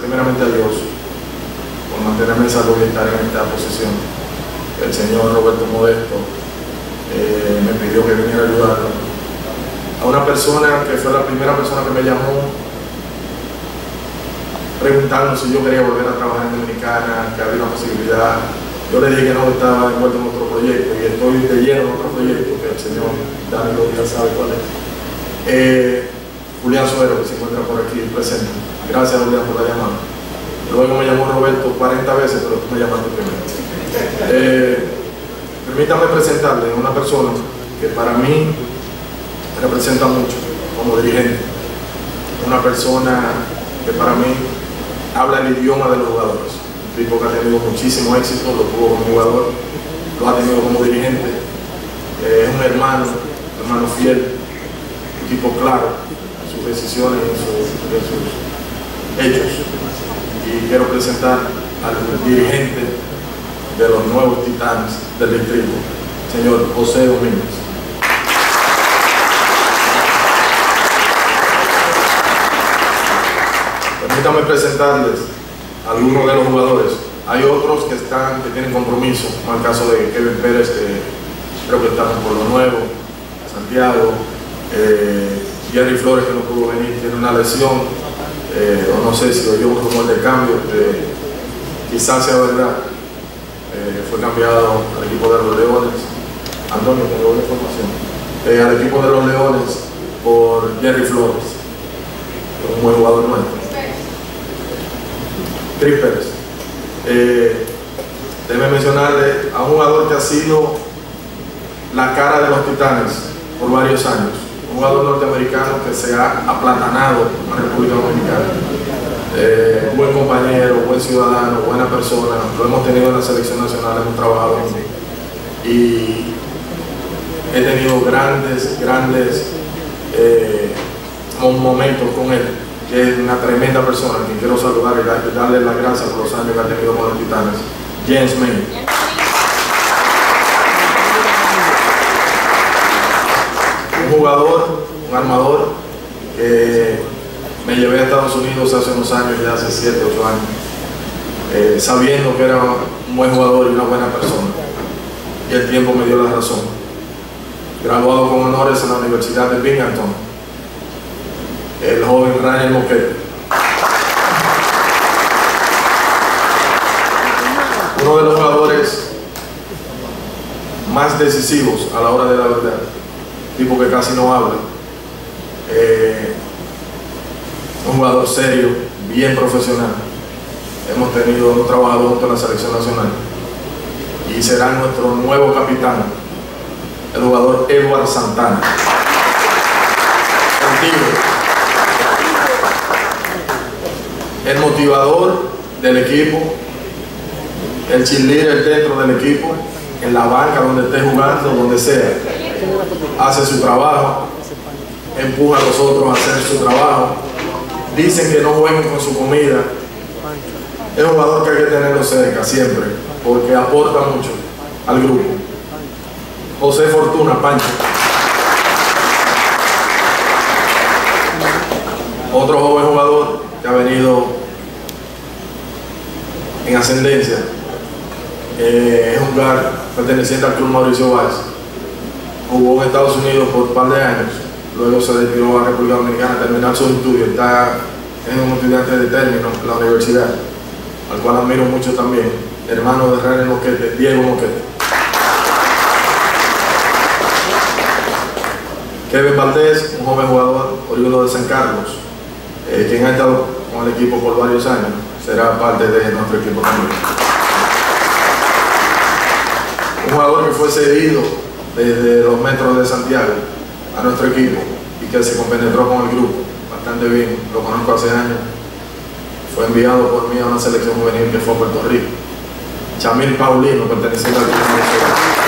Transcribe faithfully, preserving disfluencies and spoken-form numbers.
primeramente a Dios por mantenerme en salud y estar en esta posición. El señor Roberto Modesto eh, me pidió que viniera a ayudarlo. A una persona que fue la primera persona que me llamó preguntando si yo quería volver a trabajar en Dominicana, que había una posibilidad. Yo le dije que no estaba envuelto en otro proyecto y estoy de lleno en otro proyecto que el señor Danilo Díaz sabe cuál es. Eh, Julián Suero, que se encuentra por aquí presente. Gracias, Julián, por la llamada. Luego me llamó Roberto cuarenta veces, pero tú me llamaste primero. Eh, permítame presentarle a una persona que para mí representa mucho como dirigente. Una persona que para mí habla el idioma de los jugadores. Un tipo que ha tenido muchísimo éxito, lo tuvo como jugador, lo ha tenido como dirigente. Es eh, un hermano, un hermano fiel, un tipo claro en sus decisiones y en, su, en sus hechos. Y quiero presentar al dirigente de los nuevos Titanes del distrito, señor José Domínguez. Permítame presentarles a algunos de los jugadores. Hay otros que están, que tienen compromiso, como el caso de Kevin Pérez, que creo que estamos por lo nuevo, Santiago, eh, Jerry Flores, que no pudo venir, tiene una lesión, eh, o no sé si oyó un rumor de cambio, que quizás sea verdad, eh, fue cambiado al equipo de los Leones. Antonio, tengo una información, eh, al equipo de los Leones por Jerry Flores, un buen jugador nuestro. Chris Pérez. Eh, déjeme mencionarle a un jugador que ha sido la cara de los Titanes por varios años, un jugador norteamericano que se ha aplatanado en la República Dominicana, eh, buen compañero, buen ciudadano, buena persona, lo hemos tenido en la selección nacional, hemos trabajado y he tenido grandes, grandes eh, momentos con él. Es una tremenda persona, a quien quiero saludar y darle las gracias por los años que ha tenido con los Titanes, James May. Un jugador, un armador, que me llevé a Estados Unidos hace unos años, ya hace siete, ocho años, eh, sabiendo que era un buen jugador y una buena persona. Y el tiempo me dio la razón. Graduado con honores en la Universidad de Binghamton, el joven Ryan Moquete. Uno de los jugadores más decisivos a la hora de la verdad, tipo que casi no habla, eh, un jugador serio, bien profesional. Hemos tenido, hemos trabajado juntos en la selección nacional y será nuestro nuevo capitán, el jugador Edward Santana. Contigo. El motivador del equipo, el cheerleader dentro del equipo, en la banca, donde esté jugando, donde sea, hace su trabajo, empuja a los otros a hacer su trabajo. Dicen que no jueguen con su comida. Es un jugador que hay que tenerlo cerca siempre, porque aporta mucho al grupo. José Fortuna, Pancho. Otro joven jugador que ha venido en ascendencia, eh, es un jugador perteneciente al Club Mauricio Valls. Jugó en Estados Unidos por un par de años, luego se retiró a República Dominicana a terminar sus estudios. Está es un estudiante de término en la universidad, al cual admiro mucho también, hermano de Ryan Moquete, Diego Moquete. Kevin Valdés, un joven jugador oriundo de San Carlos, eh, quien ha estado con el equipo por varios años, será parte de nuestro equipo también. Un jugador que fue cedido desde los metros de Santiago a nuestro equipo y que se compenetró con el grupo bastante bien, lo conozco hace años, fue enviado por mí a una selección juvenil que fue a Puerto Rico. Chamil Paulino, perteneciente al Club Mauricio Valls.